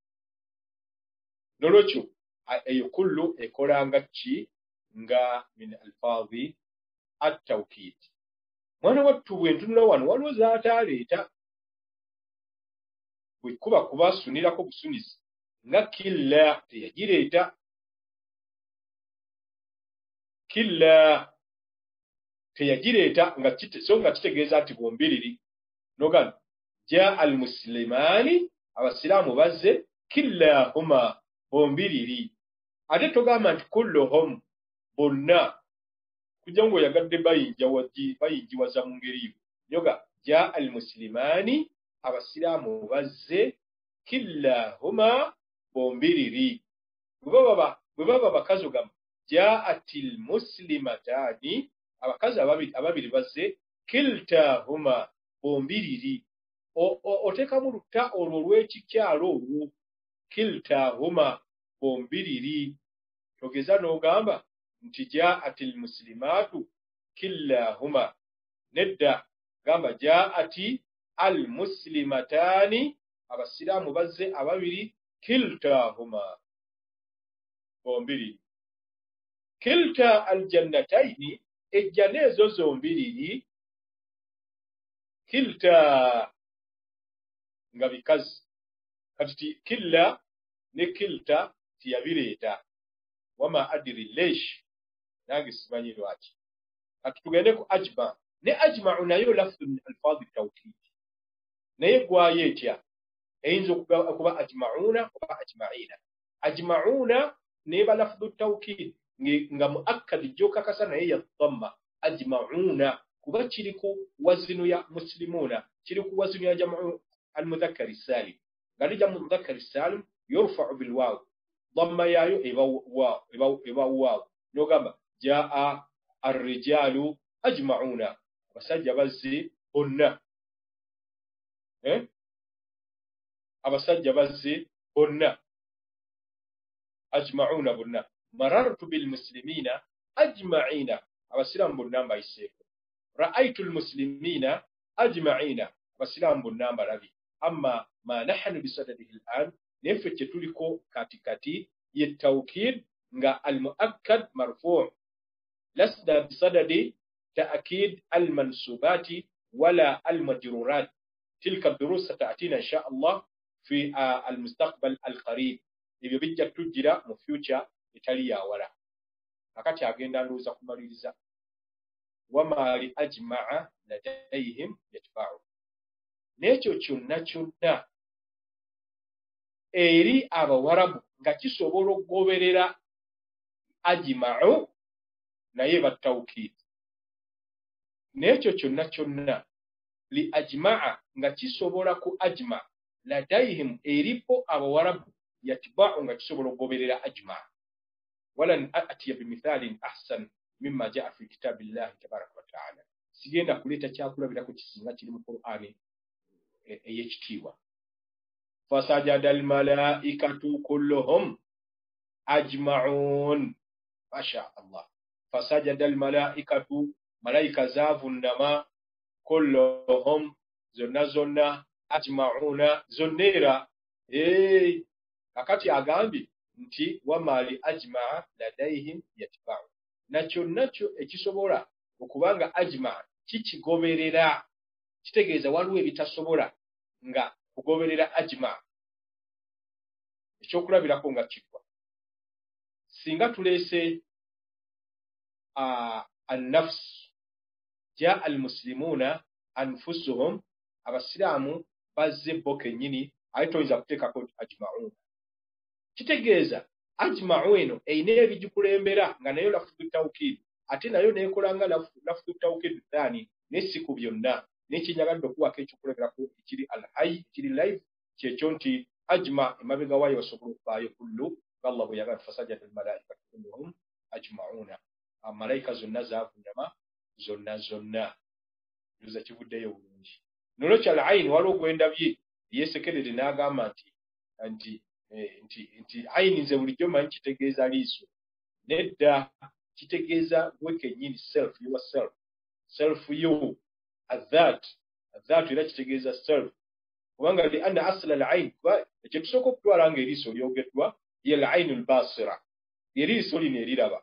nolocho eyo kullu ekolanga ki nga min alfadhi at-tawkid mwana wattu bwentunula wano waliwo zaataleeta bwekuba kubasunirako busunizi nga killa teyagireeta killa teyagireeta nga kite so nga kitegeeza nti bombiriri noga ja almuslimani abasiraamu bazze killahuma bombiriri ate togamba nti kulluhum bonna kujja ngo yagadde bayinja waji bayinjiwaza mu ngeri yoga ja almuslimani abasiraamu bazze killahuma bombiriri bwe baba bakazi ogamba jaatil muslimatani abakazi ababiri ababiri bazze kiltahuma bombiriri otekamu lutta olwo olw'ekikyalo olwo kiltahuma bombiriri togeza n'ogamba nti jaatil muslimatu killahuma nedda gamba jaati al muslimatani abasiraamu bazze ababiri kiltahuma bombiriri kilta al jannataini ejjana ezo zombiriri kilta nga bikazi kati killa ne kilta tiyabireeta wama adiri lesh nange simanyi lwaki kati tugende ku ajma ne ajma'u nayo lafdhu min alfadhi tawkid naye gwayo etya eyinza okuba ajma'una oba ajma'ina ajma'una neba lafdhu tawkid nga muakkad joka kasa naye ya dhamma ajma'una kuba kiri ku wazinu ya muslimuna kiri ku wazinu ya jam'u al-mudhakkar salim ngali jam'u mudhakkar salim yurfa'u bil waw dhamma yayo eba waw eba eba waw nogamba jaa ar-rijalu ajma'una abasajja bazze bonna eh abasajja bazze bonna ajma'una bonna marartu bil muslimina ajma'ina abasiramu bonna mbayiseko ra'aytu al muslimina ajma'ina abasiramu bonna mbalabi amma ma nahnu bisadadihi al an nefe tuliko katikati yatawkid nga al muakkad marfu' lasda bisadadi ta'kid al mansubati wala al majrurat tilka ad-durus sata'tina insha Allah fi al mustaqbal al qarib ibyo bijja tujira mu future itali yawala akati agenda ndoza kumaliriza wamali ajma'a ladayhim yatba'u nekyo kyonna kyonna eri abawarabu nga kisobola okugoberera ajma'u naye batawkid nekyo kyonna kyonna li ajma'a nga kisobola ku ajma ladayhim eripo abawarabu yatba'u nga kisobola okugoberera ajma wala atiya bimithalin ahsan mimma jaa fi kitabillahi tabaraka wa ta'ala sigenda kuleta kyakulabira ku kisinga kiri mu Qur'ani eyekitiibwa fasajada al malaikatu kulluhum ajma'un masha Allah fasajada al malaikatu malaika zavunnama kulluhum zonna zonna ajma'una zonnera eh akati agambi nti wamali ajma'a ladayhim yatba'u nakyo nakyo ekisobola okubanga ajma kikigoberera kitegeeza waliwo ebitasobola nga kugoberera ajma ekyokulabirako nga kikwa singa tulese an-nafs jaa al-muslimuna anfusuhum abasiraamu bazze bo kennyini ate toyinza kuteekako nti ajma'un. Kitegeeza ajma'u eno eyina ebigikulembera nga nayo lafudu tawkiid ate nayo neekola nga lafudu tawkiid thani naye si ku byonna n'ekinyagadde okuwako ekyokuleberako ekiri alhayi ekiri live kyekyo nti ajma emabega waayo basobola okuvaayo kullu Allah bwe yagamba fasajada almalaikatu kulluhum ajma'una. Amalayika zonna zaavuunama zonna zonna yuza kivuddeyo bulungi. Nolwekyo al-ayn waliwo gwendabye yeesekerere n'agamba nti nti nti nti ayini nze bulijjo manyi kitegeeza liiso. Nedda kitegeeza gwe kennyini self yourself self you adhat adhat era kitegeeza self kubanga li anna asla al-ayn ekyo tusooka okutwala nga eriiso lyogeddwa ye al-ayn al-basira eriiso lino eriraba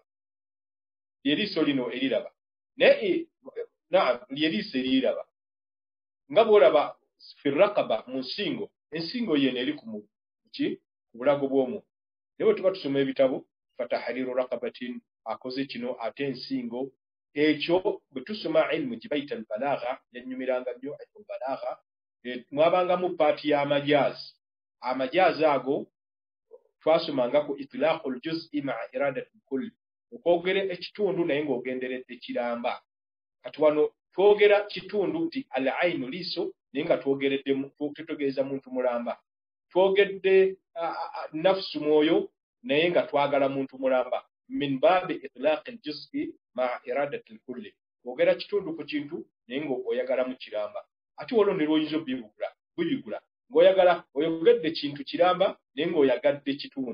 eriiso lino eriraba naye naam eriiso eriraba nga bw'olaba fi raqaba mu nsingo ensingo yeno eri ku ki ku bulago bw'omuntu naye bwe tuba tusoma ebitabo fatahriru raqabatin akoze kino ate ensingo ekyo bwe tusoma ilmu gye bayita albalagha yannyumiranga nnyo ilmu balagha mwabangamu paati y'amajaazi amajaazi ago twasomangako itlaqu ljuz'i maa iradati lkulli okwogera ekitundu naye ng'ogenderedde kiramba. Kati wano twogera kitundu nti al aynu liiso naye nga twogeredde tutegeeza muntu mulamba, twogedde nafsu mwoyo naye nga twagala muntu mulamba min baabi itlaqi ljuz'i maa iradati lkulli twogera kitundu ku kintu naye ng'oyagala mu kiramba. Ate waliwo ne lwoyinza obibigula bibigula ng'oyagala oyogedde kintu kiramba naye ng'oyagadde kitundu.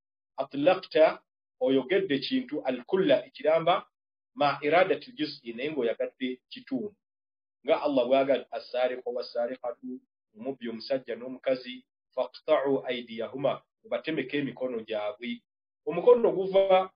Atlaqta oyogedde kintu alkulla ekiramba ma iradati ljuz'i naye ng'oyagadde kitundu nga Allah bw'agamba as-saariqu was-saariqatu omubbi omusajja n'omukazi faqta'u aydiyahuma batemeka emikono gyabwe. Omukono guva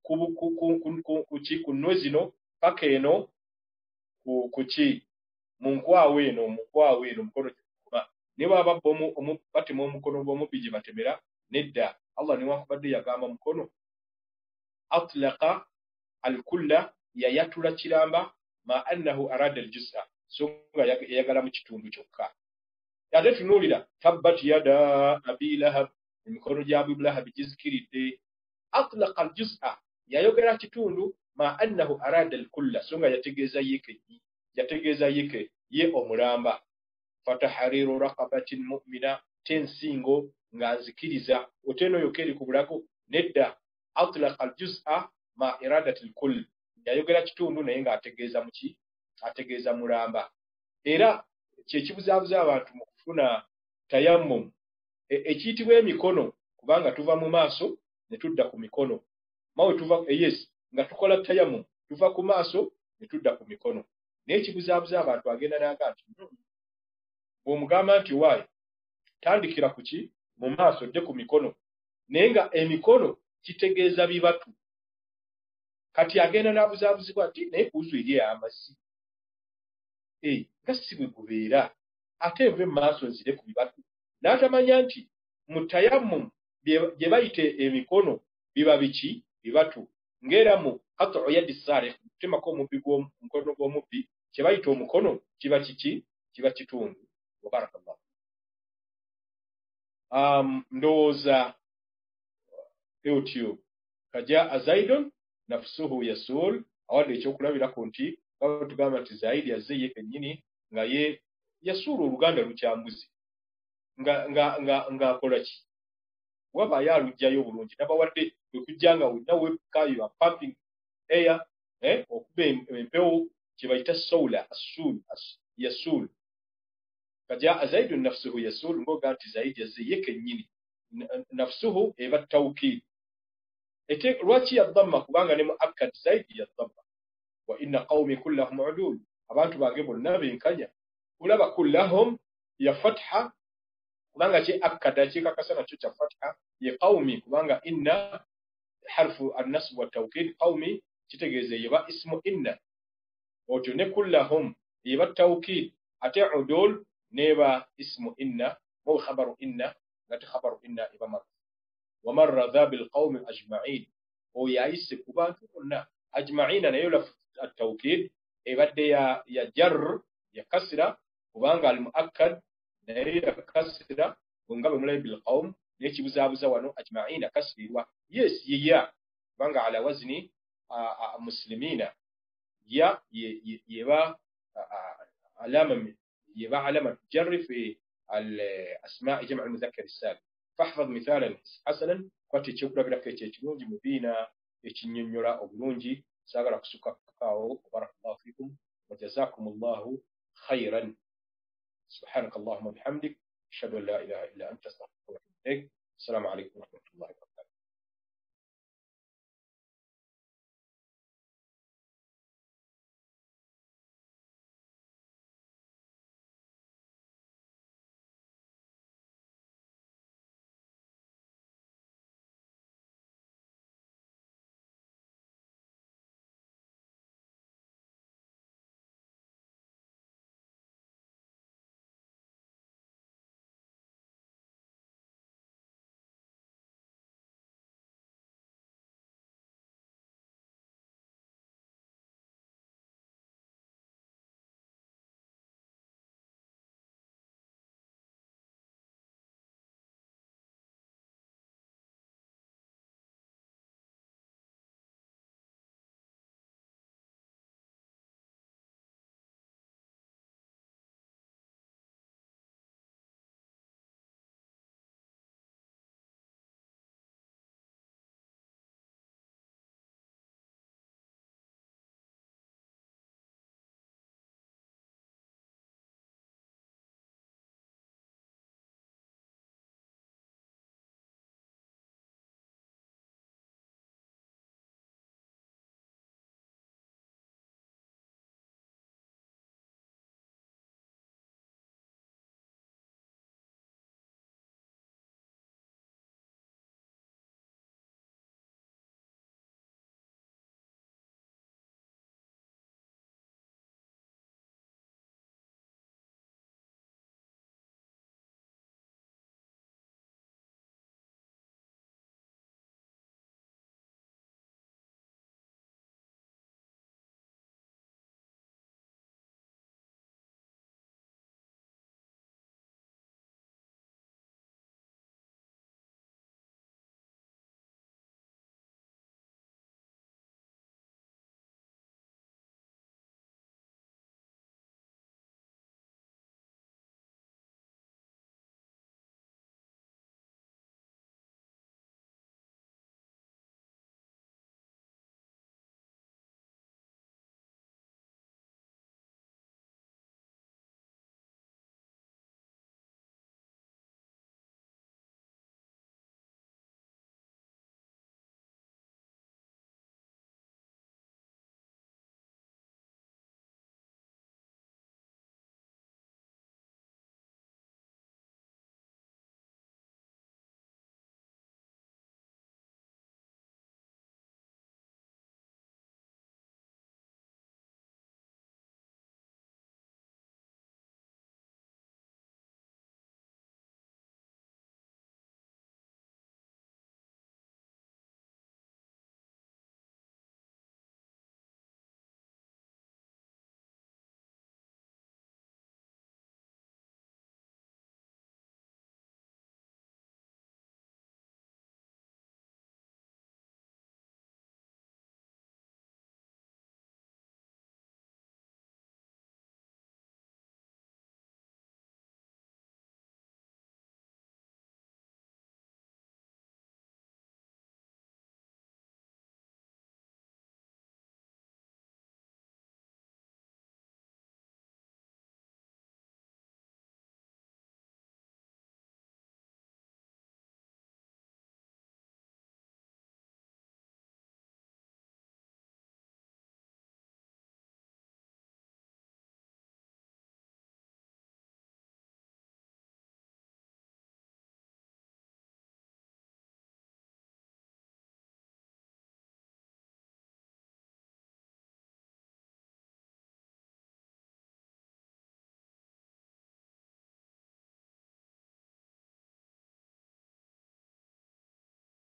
ku nwe zino paka eno ku ki mu nkwawa eno mu nkwawa eno omukono gyekuba ne baba batema omukono gw'omubbi gye batemera nedda Allah newankubadde yagamba mukono atlaqa alkulla yayatula kiramba ma annahu arada aljuz'a so nga yagala mu kitundu kyokka. Ate tunuulira tabbat yada abi lahab emikono gya Abu Lahab gizikiridde. Atlaqa aljuz'a yayogera kitundu ma annahu arada alkulla so nga yategeeza yeke yategeeza yeke ye omulamba. Fatahriru raqabatin mu'mina tensingo nga nzikiriza oteno yokeri ku bulago nedda atlaqa aljuz'a ma iradati alkull yayogera kitundu naye nga ategeeza muki ategeeza mulamba. Era kyekibuzaabuza abantu mu kufuna tayammum ekiyitibwa emikono kubanga tuva mu maaso ne tudda ku mikono mawe tuva yes nga tukola tayammum tuva ku maaso ne tudda ku mikono naye ekibuzaabuza abantu agenda n'agamba nti bw'omugamba nti waayi tandikira ku ki mu maaso ojje ku mikono naye nga emikono kitegeeza bibatu. Kati agenda n'abuzaabuzibwa nti naye kuuzu eri ey'amazzi eh nga si bwe gubeera ate nve mu maaso nzire ku bibatu n'atamanya nti mu tayammum gye bayite emikono biba biki bibatu ng'era mu qat'u yadi saariq kutemako omubbi gw'omukono gw'omubbi kye bayita omukono kiba kiki kiba kitundu. Wabarakallah. Um, ndowooza eutyo kaja azaidon nafsuhu yasul awadde ekyokulabirako nti baba tugamba nti zaidi yazze ye kennyini nga ye yasuula oluganda lukyambuzi nga nga nga ng'akola ki wabaayo alugjayo bulungi nabawadde ekujja nga wenna webkayo a pumping air eh okuba empewo kye bayita soula asul yasul kaja zaidun nafsuhu yasul ngoga nti zaidi yazze ye kennyini nafsuhu eba tawkid ete lwaki ya dhamma kubanga ne muakkad zaidi ya dhamma wa inna qaumi kullahum udul abantu bange bonna benkanya ulaba kullahum ya fatha kubanga ki akkada ki kakasana kyo kya fatha ye qaumi kubanga inna harfu an-nasb wa tawkid qaumi kitegeeze yeba ismu inna otyo ne kullahum yeba tawkid ate udul neba ismu inna mo khabaru inna ngati khabaru inna iba mar wa marra dhabil qaumi ajma'in o yaise kubantu bonna ajma'in na yola at-tawkid ibadde ya ya jar ya kasira kubanga al muakkad naye ya kasira nga bwe mulabi bil qawm n'ekibuzaabuza wano ajma'ina kasirirwa yes ye ya kubanga ala wazni muslimina ya yeba علامة يبقى علامة تجري في الأسماء جمع المذكر السالم فاحفظ مثالا حسنا kwati kyokulagira ko ekyo ekirungi mu biina ekinnyonnyola obulungi saagala kusukka kakaawo barakallahu fikum wa jazakumullahu khairan subhanakallahumma bihamdik ashhadu an la ilaha illa anta astaghfiruka wa atubu ilaik assalamu alaykum